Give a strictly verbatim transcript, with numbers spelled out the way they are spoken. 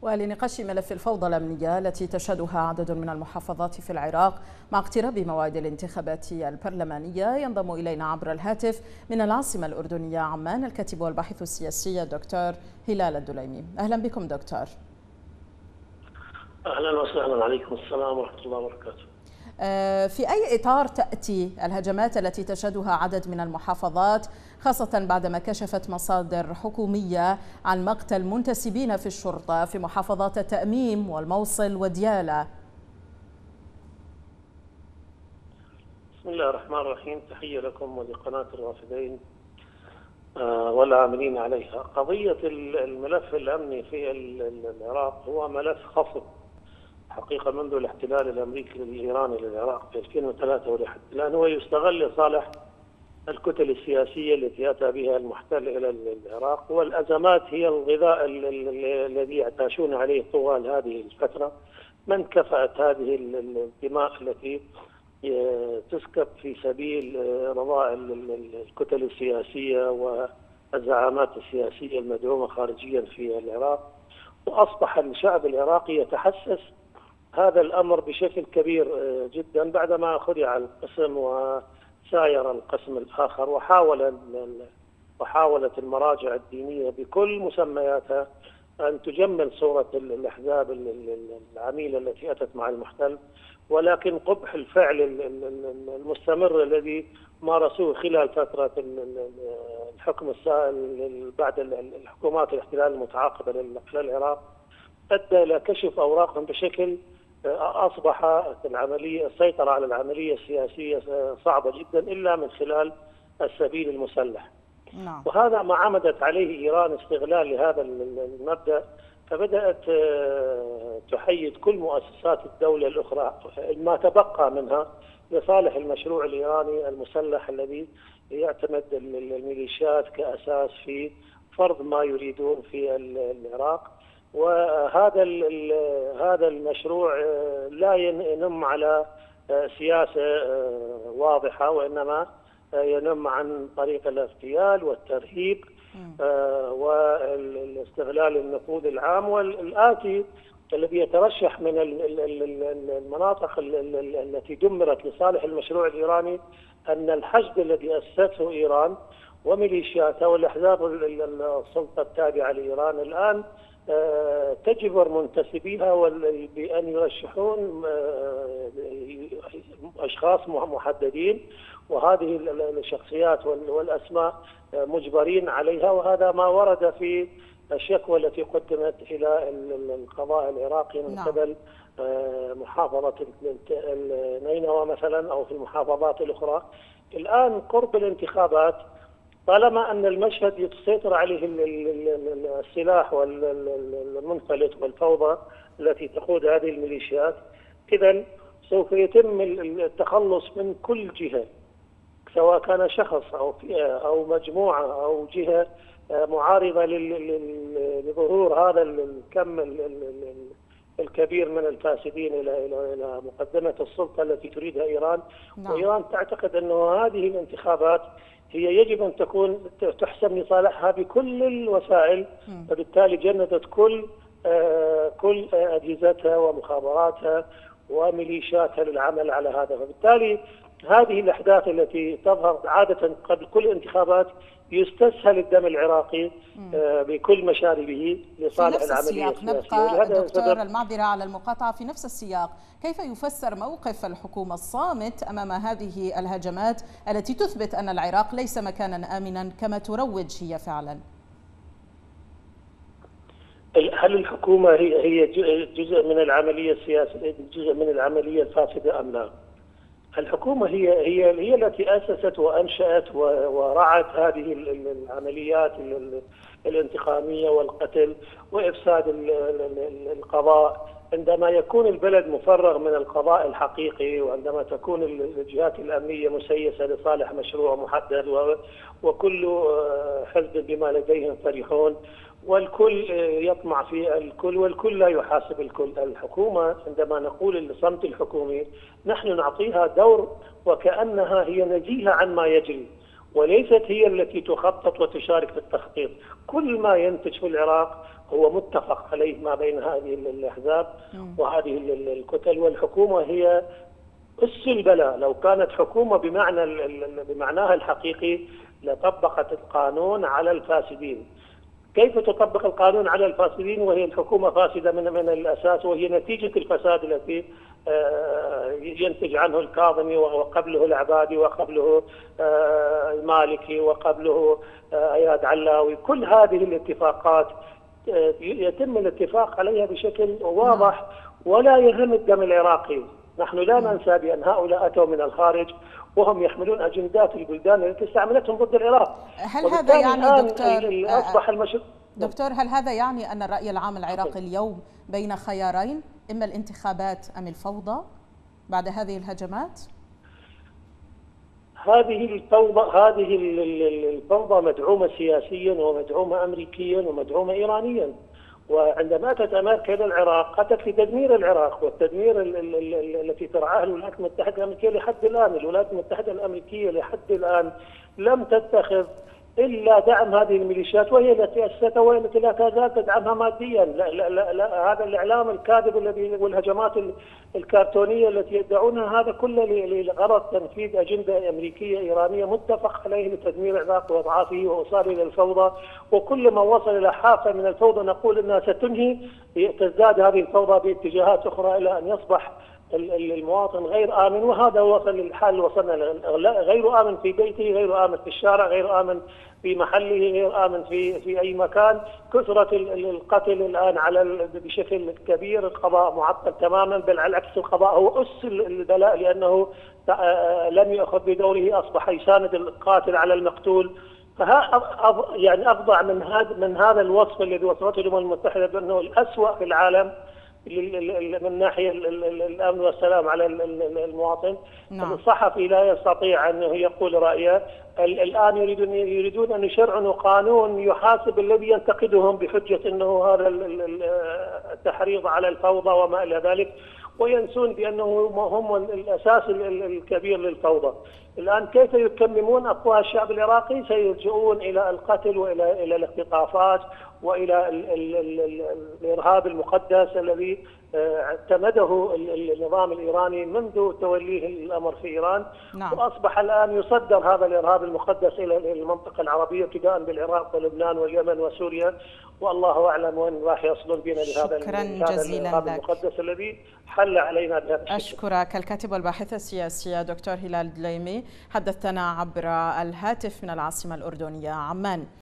ولنقاش ملف الفوضى الأمنية التي تشهدها عدد من المحافظات في العراق مع اقتراب موعد الانتخابات البرلمانية، ينضم إلينا عبر الهاتف من العاصمة الأردنية عمان الكاتب والباحث السياسي الدكتور هلال الدليمي. أهلا بكم دكتور. أهلا وسهلا. عليكم السلام ورحمة الله وبركاته. في أي إطار تأتي الهجمات التي تشهدها عدد من المحافظات، خاصة بعدما كشفت مصادر حكومية عن مقتل منتسبين في الشرطة في محافظات التأميم والموصل وديالى؟ بسم الله الرحمن الرحيم. تحية لكم ولقناة الرافدين والعاملين عليها. قضية الملف الأمني في العراق هو ملف خصب حقيقة منذ الاحتلال الأمريكي الإيراني للعراق في ألفين وثلاثة ولحد الآن، هو يستغل لصالح الكتل السياسية التي أتى بها المحتل إلى العراق، والأزمات هي الغذاء الذي يعتاشون عليه طوال هذه الفترة. من كفأت هذه الدماء التي تسكب في سبيل رضاء الكتل السياسية والزعامات السياسية المدعومة خارجيا في العراق، وأصبح الشعب العراقي يتحسس هذا الأمر بشكل كبير جدا بعدما خدع القسم وساير القسم الآخر، وحاول وحاولت المراجع الدينية بكل مسمياتها أن تجمل صورة الأحزاب العميلة التي أتت مع المحتل، ولكن قبح الفعل المستمر الذي مارسوه خلال فترة الحكم السائل بعد الحكومات الاحتلال المتعاقبة للعراق أدى إلى كشف أوراقهم بشكل أصبح العملية السيطرة على العملية السياسية صعبة جدا إلا من خلال السبيل المسلح. نعم. وهذا ما عمدت عليه إيران استغلال لهذا المبدأ، فبدأت تحيد كل مؤسسات الدولة الأخرى ما تبقى منها لصالح المشروع الإيراني المسلح الذي يعتمد الميليشيات كأساس في فرض ما يريدون في العراق. وهذا هذا المشروع لا ينم على سياسة واضحة، وإنما ينم عن طريق الاغتيال والترهيب والاستغلال النفوذ العام. والآتي الذي يترشح من المناطق التي دمرت لصالح المشروع الإيراني أن الحشد الذي أسسته إيران وميليشياتها والأحزاب السلطة التابعة لإيران الآن تجبر منتسبيها بأن يرشحون أشخاص محددين، وهذه الشخصيات والأسماء مجبرين عليها. وهذا ما ورد في الشكوى التي قدمت إلى القضاء العراقي من قبل محافظة نينوى مثلا أو في المحافظات الأخرى. الآن قرب الانتخابات، طالما أن المشهد يسيطر عليه السلاح والمنفلت والفوضى التي تقود هذه الميليشيات، إذن سوف يتم التخلص من كل جهة، سواء كان شخص أو فئة أو مجموعة أو جهة معارضة لظهور هذا الكم الكبير من الفاسدين إلى إلى مقدمة السلطة التي تريدها إيران. نعم. وإيران تعتقد أن هذه الانتخابات هي يجب أن تكون تحسم لصالحها بكل الوسائل، وبالتالي جندت كل آه كل أجهزتها ومخابراتها وميليشياتها للعمل على هذا. وبالتالي هذه الأحداث التي تظهر عادة قبل كل انتخابات يستسهل الدم العراقي آه بكل مشاربه لصالح العملية السياسية. نبقى دكتور، المعذرة على المقاطعة، في نفس السياق كيف يفسر موقف الحكومة الصامت أمام هذه الهجمات التي تثبت أن العراق ليس مكانا آمنا كما تروج هي فعلا؟ هل الحكومة هي جزء من العملية السياسية، جزء من العملية الفاسدة أم لا؟ الحكومة هي هي هي التي أسست وأنشأت ورعت هذه العمليات الانتقامية والقتل وإفساد القضاء. عندما يكون البلد مفرغ من القضاء الحقيقي، وعندما تكون الجهات الأمنية مسيسة لصالح مشروع محدد وكل حزب بما لديهم فرحون، والكل يطمع في الكل والكل لا يحاسب الكل. الحكومة عندما نقول الصمت الحكومي نحن نعطيها دور وكأنها هي نزيهة عن ما يجري، وليست هي التي تخطط وتشارك في التخطيط. كل ما ينتج في العراق هو متفق عليه ما بين هذه الأحزاب وهذه الكتل، والحكومة هي أس البلاء. لو كانت حكومة بمعنى بمعناها الحقيقي لطبقت القانون على الفاسدين. كيف تطبق القانون على الفاسدين وهي الحكومة فاسدة من من الأساس، وهي نتيجة الفساد التي ينتج عنه الكاظمي وقبله العبادي وقبله المالكي وقبله اياد علاوي. كل هذه الاتفاقات يتم الاتفاق عليها بشكل واضح ولا يهم الدم العراقي. نحن لا ننسى بأن هؤلاء أتوا من الخارج وهم يحملون أجندات البلدان التي استعملتهم ضد العراق. هل هذا يعني دكتور أصبح المشروع دكتور هل هذا يعني أن الرأي العام العراقي اليوم بين خيارين، إما الانتخابات أم الفوضى بعد هذه الهجمات؟ هذه الفوضى هذه الفوضى مدعومة سياسيا ومدعومة أمريكيا ومدعومة إيرانيا. وعندما أتت أمريكا إلى العراق أتت لتدمير العراق والتدمير التي ترعاها الولايات المتحدة الأمريكية لحد الآن. الولايات المتحدة الأمريكية لحد الآن لم تتخذ إلا دعم هذه الميليشيات، وهي التي أسستها وهي التي لا تزال تدعمها ماديا. لا لا لا لا هذا الإعلام الكاذب الذي والهجمات الكرتونية التي يدعونها هذا كله لغرض تنفيذ أجندة أمريكية إيرانية متفق عليه لتدمير العراق وإضعافه وإيصاله إلى الفوضى. وكل ما وصل إلى حافة من الفوضى نقول أنها ستنهي، تزداد هذه الفوضى باتجاهات أخرى إلى أن يصبح المواطن غير آمن. وهذا وصل للحال اللي وصلنا له، غير آمن في بيته، غير آمن في الشارع، غير آمن في محله، غير آمن في في أي مكان. كثرة القتل الآن على بشكل كبير، القضاء معطل تماما، بل على العكس القضاء هو أس البلاء لأنه لم يأخذ بدوره، أصبح يساند القاتل على المقتول. فها يعني أفظع من هذا من هذا الوصف الذي وصفته الأمم المتحدة بأنه الأسوأ في العالم من ناحية الأمن والسلام على المواطن. نعم. الصحفي لا يستطيع أن يقول رأيه. الآن يريدون يريدون أن يشرعنوا قانون يحاسب الذي ينتقدهم بحجة أنه هذا التحريض على الفوضى وما إلى ذلك، وينسون بأنه هم الأساس الكبير للفوضى. الآن كيف يكممون أفواه الشعب العراقي؟ سيلجؤون إلى القتل وإلى إلى الاختطافات وإلى ال ال ال الإرهاب المقدس الذي اعتمده النظام الإيراني منذ توليه الأمر في إيران. نعم. وأصبح الآن يصدر هذا الإرهاب المقدس إلى المنطقة العربية ابتداء بالعراق ولبنان واليمن وسوريا، والله أعلم وين راح يصلون بنا لهذا الإرهاب المقدس الذي حل علينا بهذا الشكل. أشكرك. الكاتب والباحث السياسي دكتور هلال الدليمي حدثنا عبر الهاتف من العاصمة الأردنية عمان.